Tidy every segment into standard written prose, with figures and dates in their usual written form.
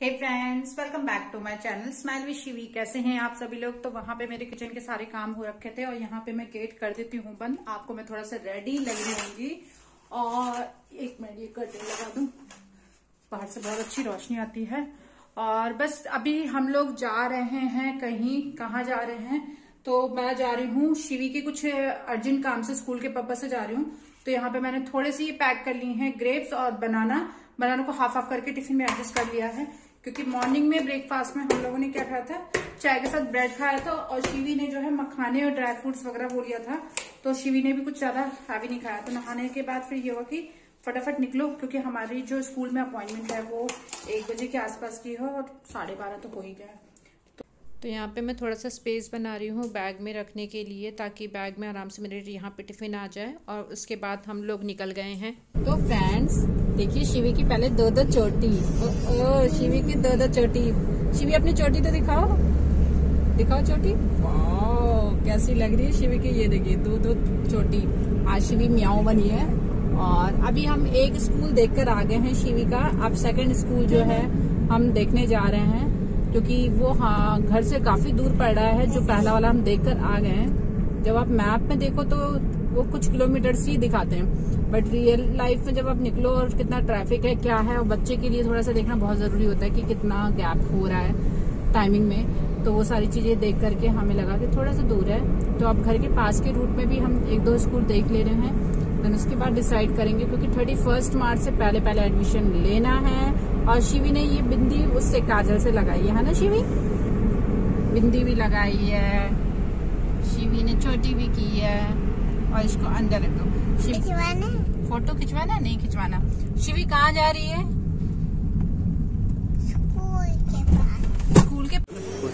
Hey friends, welcome back to my channel smile with Shivi. कैसे हैं आप सभी लोग। तो वहां पे मेरे किचन के सारे काम हो रखे थे और यहाँ पे मैं गेट कर देती हूँ बंद। आपको मैं थोड़ा सा रेडी लग रही होंगी और एक मिनट ये कर्टेन लगा दूं, बाहर से बहुत अच्छी रोशनी आती है। और बस अभी हम लोग जा रहे हैं कहीं। कहाँ जा रहे हैं? तो मैं जा रही हूँ शिवी के कुछ अर्जेंट काम से, स्कूल के पर्पज से जा रही हूँ। तो यहाँ पे मैंने थोड़े सी पैक कर ली हैं ग्रेप्स और बनाना को हाफ हाफ करके टिफिन में एडजस्ट कर लिया है, क्योंकि मॉर्निंग में ब्रेकफास्ट में हम लोगों ने क्या खाया था, चाय के साथ ब्रेड खाया था और शिवी ने जो है मखाने और ड्राई फ्रूट्स वगैरह वो लिया था। तो शिवी ने भी कुछ ज्यादा हैवी नहीं खाया। तो नहाने के बाद फिर ये हुआ कि फटाफट निकलो, क्योंकि हमारी जो स्कूल में अपॉइंटमेंट है वो 1 बजे के आसपास की है और 12:30 तो हो ही गया है। तो यहाँ पे मैं थोड़ा सा स्पेस बना रही हूँ बैग में रखने के लिए, ताकि बैग में आराम से मेरे यहाँ पे टिफिन आ जाए। और उसके बाद हम लोग निकल गए हैं। तो फ्रेंड्स देखिए, शिवी की पहले 2-2 चोटी। शिवी की 2-2 चोटी। शिवी अपनी चोटी तो दिखाओ, दिखाओ चोटी। वाह कैसी लग रही है शिवी की। ये देखिए 2-2 चोटी। आज शिवी म्याऊ बनी है। और अभी हम एक स्कूल देखकर आ गए हैं शिवी का। अब सेकंड स्कूल जो है हम देखने जा रहे हैं, क्योंकि वो घर से काफी दूर पड़ रहा है। जो पहला वाला हम देखकर आ गए हैं, जब आप मैप में देखो तो वो कुछ किलोमीटर ही दिखाते हैं, बट रियल लाइफ में जब आप निकलो और कितना ट्रैफिक है क्या है, और बच्चे के लिए थोड़ा सा देखना बहुत जरूरी होता है कि कितना गैप हो रहा है टाइमिंग में। तो वो सारी चीजें देख करके हमें लगा कि थोड़ा सा दूर है। तो अब घर के पास के रूट में भी हम 1-2 स्कूल देख ले रहे हैं, देन उसके बाद डिसाइड करेंगे, क्योंकि 31 मार्च से पहले एडमिशन लेना है। और शिवी ने ये बिंदी उससे काजल से लगाई है ना शिवी? बिंदी भी लगाई है, शिवी ने चोटी भी की है। और इसको अंदर रख दो। खिंचवाना फोटो खिंचवाना नहीं खिंचवाना। शिवी कहाँ जा रही है? स्कूल के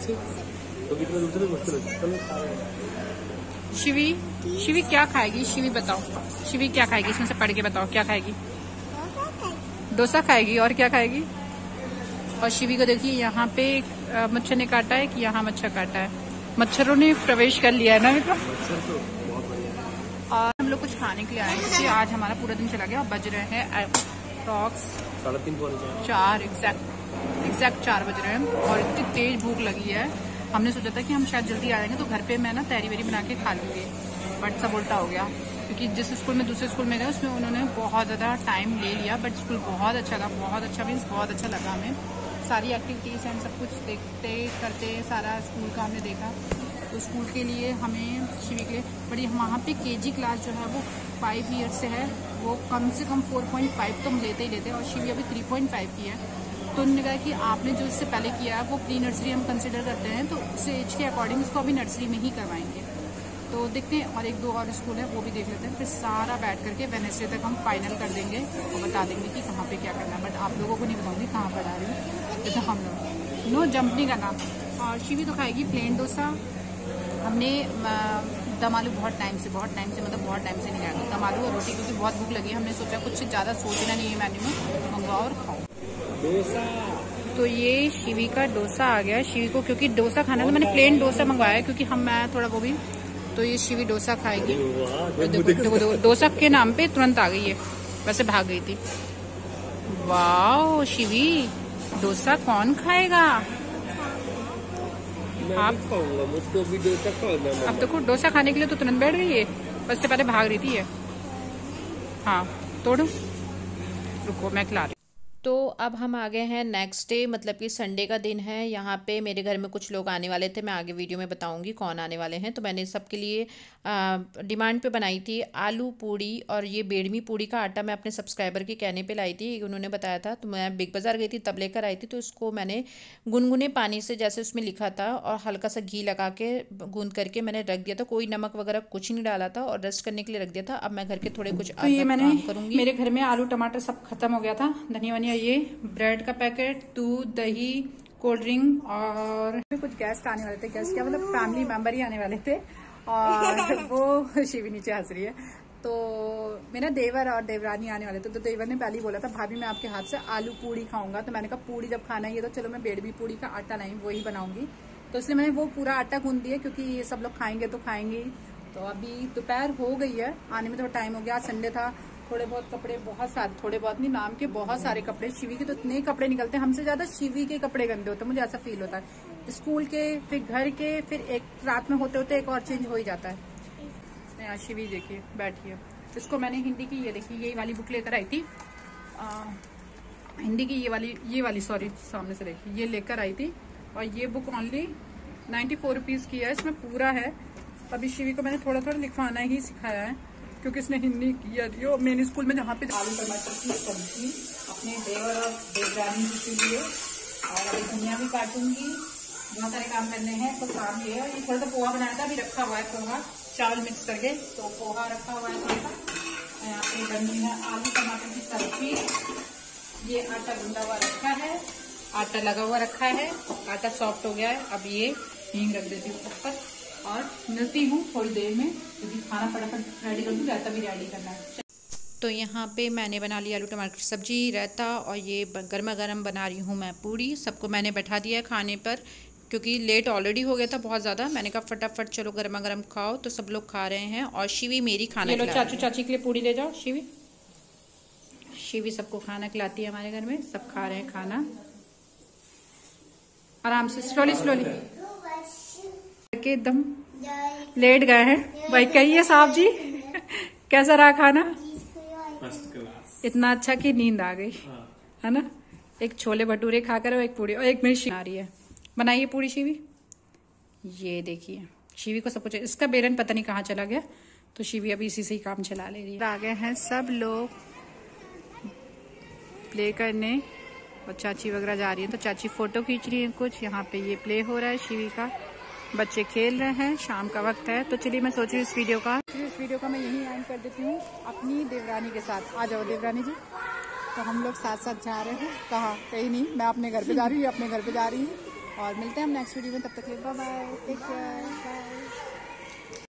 शिवी क्या खाएगी? शिवी बताओ, शिवी क्या खाएगी? इसमें से पढ़ के बताओ क्या खाएगी? डोसा खाएगी। और क्या खाएगी? और शिवी को देखिए यहाँ पे मच्छर ने काटा है कि यहाँ मच्छर काटा है। मच्छरों ने प्रवेश कर लिया है ना बेटा। और हम लोग कुछ खाने के लिए आए, क्योंकि आज हमारा पूरा दिन चला गया। और बज रहे हैं अप्रॉक्स 4 एग्जैक्ट 4 बज रहे हैं। और इतनी तेज भूख लगी है, हमने सोचा था कि हम शायद जल्दी आ जाएंगे तो घर पे मैं ना तहरी वेरी बना के खा लूंगी, बट सब उल्टा हो गया। क्योंकि जिस स्कूल में दूसरे स्कूल में गए उसमें उन्होंने बहुत ज़्यादा टाइम ले लिया, बट स्कूल बहुत अच्छा था। बहुत अच्छा मीन्स बहुत अच्छा लगा हमें। सारी एक्टिविटीज़ एंड सब कुछ देखते करते सारा स्कूल का हमने देखा। तो स्कूल के लिए हमें शिवी के लिए बड़ी, वहाँ पे केजी क्लास जो है वो 5 ईयर्स से है, वो कम से कम 4.5 तो हम लेते ही लेते हैं। और शिवी अभी 3.5 की है। तो उन्होंने कहा कि आपने जो इससे पहले किया है वो प्री नर्सरी हम कंसिडर करते हैं, तो उस एज के अकॉर्डिंग उसको अभी नर्सरी में ही करवाएंगे। तो देखते हैं, और 1-2 और स्कूल है वो भी देख लेते हैं। फिर सारा बैठ करके वेडनेसडे तक हम फाइनल कर देंगे और बता देंगे कि कहाँ पे क्या करना है। बट आप लोगों को नहीं बताऊंगी कहाँ पर आ रही हूँ। तो हम लोग नो जंप नहीं करना। और शिवी तो खाएगी प्लेन डोसा। हमने दम आलू बहुत टाइम से मतलब बहुत टाइम से नहीं खाया दम आलू और रोटी, क्योंकि बहुत भूख लगी। हमने सोचा कुछ ज़्यादा सोचना नहीं है मेन्यू में, मंगवाओ और खाओ डोसा। तो ये शिवी का डोसा आ गया। शिवी को क्योंकि डोसा खाना था, मैंने प्लेन डोसा मंगवाया, क्योंकि मैं थोड़ा वो भी। तो ये शिवी डोसा खाएगी। देखो डोसा के नाम पे तुरंत आ गई है, वैसे भाग गई थी। वाह शिवी, डोसा कौन खाएगा? आप मुझको भी डोसा खाना। अब देखो डोसा खाने के लिए तो तुरंत बैठ गई है, बस से पहले भाग रही थी ये। हाँ तोड़ो, रुको मैं खिला रही। तो अब हम आ गए हैं नेक्स्ट डे, मतलब कि संडे का दिन है। यहाँ पे मेरे घर में कुछ लोग आने वाले थे, मैं आगे वीडियो में बताऊंगी कौन आने वाले हैं। तो मैंने सबके लिए डिमांड पे बनाई थी आलू पूड़ी। और ये बेडमी पूड़ी का आटा मैं अपने सब्सक्राइबर के कहने पे लाई थी, उन्होंने बताया था। तो मैं बिग बाज़ार गई थी तब लेकर आई थी। तो उसको मैंने गुनगुने पानी से, जैसे उसमें लिखा था, और हल्का सा घी लगा के गूंद करके मैंने रख दिया था। कोई नमक वगैरह कुछ नहीं डाला था, और रेस्ट करने के लिए रख दिया था। अब मैं घर के थोड़े कुछ तो ये मैंने करूंगी। मेरे घर में आलू टमाटर सब खत्म हो गया था, धनिया वनिया, ये ब्रेड का पैकेट, दूध, दही, कोल्ड ड्रिंक। और कुछ गेस्ट आने वाले थे। गेस्ट क्या मतलब फैमिली मेंबर ही आने वाले थे। और वो शिवी नीचे हंस रही है। तो मेरा देवर और देवरानी आने वाले थे। तो देवर ने पहले ही बोला था भाभी मैं आपके हाथ से आलू पूड़ी खाऊंगा। तो मैंने कहा पूड़ी जब खाना ही है तो चलो मैं बेडमी पूड़ी का आटा लाई वही बनाऊंगी। तो इसलिए मैंने वो पूरा आटा गूंद दिया, क्योंकि ये सब लोग खाएंगे तो खाएंगे ही। तो अभी दोपहर हो गई है, आने में थोड़ा टाइम हो गया। संडे था थोड़े बहुत कपड़े, बहुत सारे, थोड़े बहुत नहीं, नाम के बहुत सारे कपड़े। शिवी के तो इतने कपड़े निकलते हैं, हमसे ज्यादा शिवी के कपड़े गंदे होते हैं, मुझे ऐसा फील होता है। स्कूल के, फिर घर के, फिर एक रात में होते होते एक और चेंज हो ही जाता है। यहाँ शिवी देखिए बैठी है। इसको मैंने हिंदी की ये देखिए ये वाली बुक लेकर आई थी, हिंदी की ये वाली सॉरी सामने से देखिए ये लेकर आई थी। और ये बुक ओनली 94 रुपीज की है। इसमें पूरा है। अभी शिवी को मैंने थोड़ा थोड़ा लिखवाना ही सिखाया है क्योंकि इसने हिंदी किया थी। और मेन स्कूल में जहाँ पे आलू टमाटर की सब्जी अपने देवर और देवरानी के लिए, और अभी धनिया भी काटूंगी। बहुत सारे काम करने हैं तो काम ये है। ये थोड़ा सा पोहा बनाया था, अभी रखा हुआ है पोहा, चावल मिक्स करके, तो पोहा रखा हुआ है थोड़ा सा। यहाँ पे बनी है आलू टमाटर की सब्जी। ये आटा गूंदा हुआ रखा है, आटा लगा हुआ रखा है, आटा सॉफ्ट हो गया है। अब ये हींग रख देती हूँ ऊपर और मिलती हूँ थोड़ी देर में, क्योंकि खाना फटाफट रेडी कर दूँ, रायता भी रेडी करना है। तो यहाँ पे मैंने बना लिया आलू टमाटर की सब्जी, रायता, और ये गर्मा गर्म बना रही हूँ मैं पूड़ी। सबको मैंने बैठा दिया है खाने पर क्योंकि लेट ऑलरेडी हो गया था बहुत ज़्यादा। मैंने कहा फटाफट चलो गर्मा गर्म खाओ, तो सब लोग खा रहे हैं। और शिवी मेरी खाना खिला, चाचू चाची के लिए पूड़ी ले जाओ। शिवी सबको खाना खिलाती है हमारे घर में, सब खा रहे हैं खाना आराम से, स्लोली स्लोली के एकदम लेट गए हैं। भाई कहिए साहब जी कैसा रहा खाना? इतना अच्छा कि नींद आ गई है ना। एक छोले भटूरे खाकर और एक पूरी, और एक मेरी आ रही है। बनाइए पूरी शिवी। ये देखिए शिवी को सब कुछ, इसका बेरन पता नहीं कहाँ चला गया, तो शिवी अभी इसी से ही काम चला ले रही है। आ गए हैं सब लोग प्ले करने, और चाची वगैरह जा रही है, तो चाची फोटो खींच रही है कुछ। यहाँ पे ये प्ले हो रहा है शिवी का, बच्चे खेल रहे हैं, शाम का वक्त है। तो चलिए मैं सोच रही हूँ इस वीडियो का मैं यहीं एंड कर देती हूँ अपनी देवरानी के साथ। आ जाओ देवरानी जी। तो हम लोग साथ साथ जा रहे हैं, कहाँ कहीं नहीं, मैं अपने घर पे जा रही हूँ, अपने घर पे जा रही हूँ। और मिलते हैं हम नेक्स्ट वीडियो में, तब तक के लिए bye bye, take care, bye.